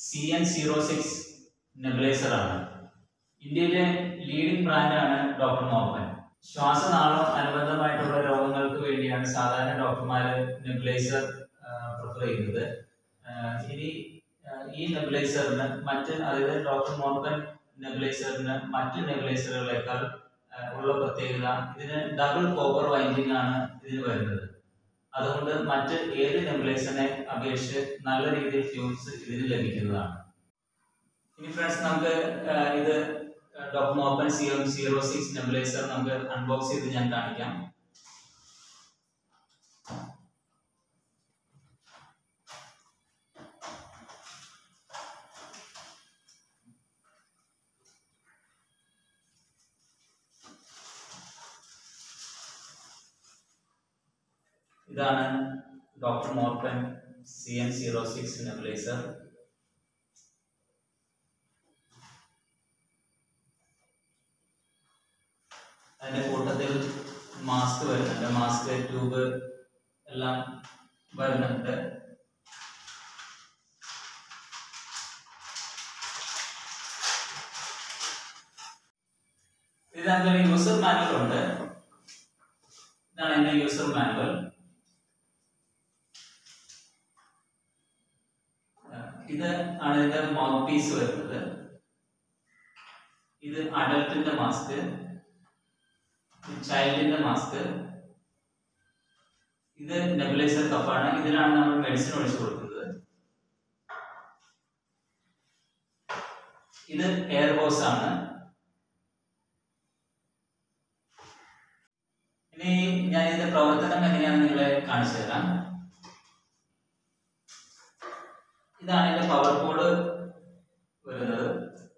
CN06 Nebulizer ആണ്. ഇന്ത്യയിലെ leading ബ്രാൻഡാണ് Dr.Morepen. ശ്വാസനാള അനുബന്ധമായിട്ടുള്ള രോഗങ്ങൾക്ക് വേണ്ടിയാണ് സാധാരണ ഡോക്ടർമാർ നെബുലൈസർ പ്രിഫർ ചെയ്യുന്നത്. ഇനി ഈ നെബുലൈസറിന് അതായത് Dr.Morepen നെബുലൈസറിന് മറ്റ് നെബുലൈസറുകളേക്കാൾ ഉള്ള പ്രത്യേകത ഇതിന് ഡബിൾ കോപ്പർ വൈൻഡിംഗ് ആണ് ഇതിന് വരുന്നത്. അതുകൊണ്ട് മറ്റ് ഏത് നെബുലൈസറിനെ അപേക്ഷിച്ച് നല്ല രീതിയിൽ ഫ്യൂംസ് ഇതിന് ലഭിക്കുന്നതാണ്. ഇനി ഫ്രണ്ട്സ് നമുക്ക് ഇത് Dr.Morepen CN06 നെബുലൈസർ നമുക്ക് അൺബോക്സ് ചെയ്ത് ഞാൻ കാണിക്കാം. ഇതാണ് Dr.Morepen CN06 നെബുലൈസർ. അതിന്റെ കൂട്ടത്തിൽ മാസ്ക് വരുന്നുണ്ട്, മാസ്ക് ട്യൂബ് എല്ലാം വരുന്നുണ്ട്. ഇതിനകത്ത് യൂസർ മാനുവൽ ഉണ്ട്. ഇതാണ് എന്റെ യൂസർ മാനുവൽ. ഇത് ആണ് ഇതിന്റെ മൗത്ത് പീസ് വരുന്നത്. ഇത് അഡൽട്ടിന്റെ മാസ്ക്, ചൈൽഡിന്റെ മാസ്ക്. ഇത് നെബുലൈസർ കപ്പാണ്. ഇതിലാണ് നമ്മൾ മെഡിസിൻ ഒഴിച്ചു കൊടുക്കുന്നത്. ഇത് എയർ ഹോസ് ആണ്. ഇനി ഞാൻ ഇതിന്റെ പ്രവർത്തനം എങ്ങനെയാണെന്ന് നിങ്ങളെ കാണിച്ചു തരാം. ഇതാണ് ഇതിന്റെ പവർ കോഡ് വരുന്നത്.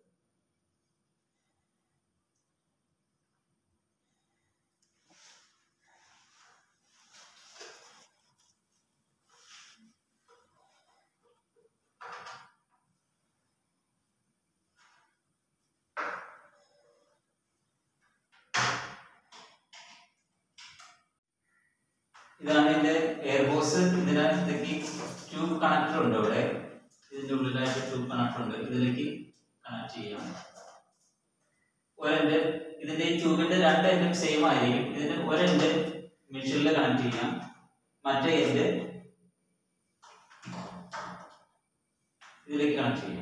ഇതാണ് ഇതിന്റെ എയർ ഹോസ്. ഇതിനകത്തേക്ക് ട്യൂബ് കണക്ടർ ഉണ്ട്. ഇവിടെ ഇതിന്റെ ഉള്ളിലായിട്ട് ട്യൂബ് കണക്ടർ ഉണ്ട്. ഇതിലേക്ക് കണക്ട് ചെയ്യാം. ഒരെൻഡ് ഇതിന്റെ ഈ ട്യൂബിന്റെ രണ്ട് എൻഡും സെയിം ആയിരിക്കും. ഇതിന് ഒരെൻഡ് മെഷീനിൽ കണക്ട് ചെയ്യാം, മറ്റേ എൻഡ് ഇതിലേക്ക് കണക്ട് ചെയ്യാം.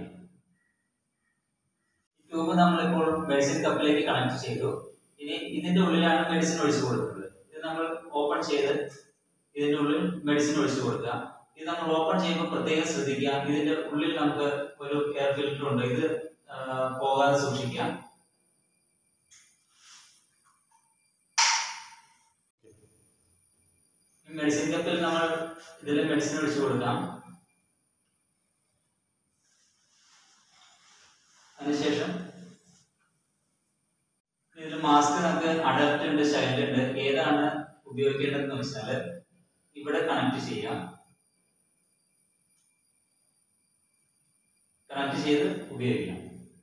ട്യൂബ് നമ്മളിപ്പോൾ മെഡിസിൻ കപ്പിലേക്ക് കണക്ട് ചെയ്തു. ഇനി ഇതിന്റെ ഉള്ളിലാണ് മെഡിസിൻ ഒഴിച്ചു കൊടുക്കുന്നത്. ഇത് നമ്മൾ ഓപ്പൺ ചെയ്ത് ഇതിന്റെ ഉള്ളിൽ മെഡിസിൻ ഒഴിച്ചു കൊടുക്കുക. ഇത് നമ്മൾ ഓപ്പൺ ചെയ്യുമ്പോൾ പ്രത്യേകം ശ്രദ്ധിക്കുക. ഇതിന്റെ ഉള്ളിൽ നമുക്ക് ഒരു എയർ ഫിൽറ്റർ ഉണ്ട്. ഇത് പോകാതെ സൂക്ഷിക്കാം. മെഡിസിൻ കപ്പിൽ നമ്മൾ ഇതിൽ മെഡിസിൻ ഒഴിച്ചു കൊടുക്കാം. അതിനുശേഷം ഇതിൽ മാസ്ക് നമുക്ക് അഡൽട്ട് ഉണ്ട്, ചൈൽഡ് ഉണ്ട്. ഏതാണ് ഉപയോഗിക്കേണ്ടതെന്ന് വെച്ചാൽ ഇവിടെ കണക്ട് ചെയ്യാം. കണക്ട് ചെയ്ത് ഉപയോഗിക്കാം.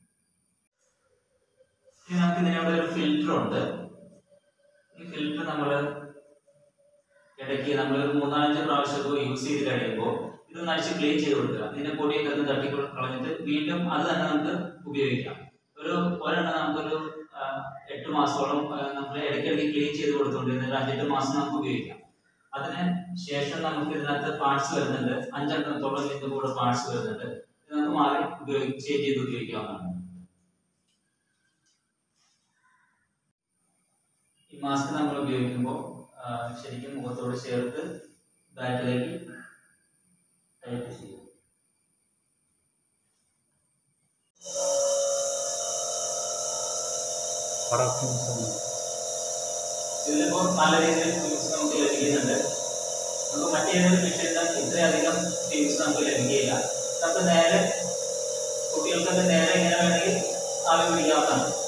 ഇനി നമുക്ക് ഇതിനോട് ഒരു ഫിൽറ്റർ ഉണ്ട്. ഈ ഫിൽറ്റർ നമ്മൾ ഇടയ്ക്ക് നമ്മൾ 3-5 പ്രാവശ്യം യൂസ് ചെയ്ത് കഴിയുമ്പോൾ ഇത് നടിച്ച് ക്ലീൻ ചെയ്ത് കൊടുക്കുക. ഇതിന്റെ പൊടിയൊക്കെ ഒന്ന് തട്ടി കളഞ്ഞിട്ട് വീണ്ടും അത് തന്നെ നമുക്ക് ഉപയോഗിക്കാം. ഒരെണ്ണം നമുക്കൊരു 8 മാസത്തോളം നമ്മൾ ഇടയ്ക്കിടയ്ക്ക് ക്ലീൻ ചെയ്ത് കൊടുത്തുകൊണ്ടിരുന്നിട്ട് 5-8 മാസം നമുക്ക് ഉപയോഗിക്കാം. അതിന് ശേഷം നമുക്ക് ഇതിനകത്ത് പാർട്സ് വരുന്നുണ്ട്. 5 എണ്ണത്തോളം ഇതിന്റെ കൂടെ പാർട്സ് വരുന്നുണ്ട്. ഇത് നമുക്ക് മാറി ചേഞ്ച് ചെയ്ത് ഉപയോഗിക്കാവുന്നതാണ്. ഈ മാസ്ക് നമ്മൾ ഉപയോഗിക്കുമ്പോൾ ശരിക്കും മുഖത്തോട് ചേർത്ത് ബാക്കിലേക്ക് ടൈറ്റ് ചെയ്യും. ഇതിലിപ്പോൾ നല്ല രീതിയിൽ ഫ്യൂംസ് നമുക്ക് ലഭിക്കുന്നുണ്ട്. നമുക്ക് മറ്റേതൊരു മെഷീനിൽ ഇത്രയധികം ഫ്യൂംസ് നമുക്ക് ലഭിക്കുകയില്ല. നമുക്ക് നേരെ കുട്ടികൾക്കൊക്കെ നേരെ ഇങ്ങനെ വേണമെങ്കിൽ ആവി പിടിക്കാവുന്നതാണ്.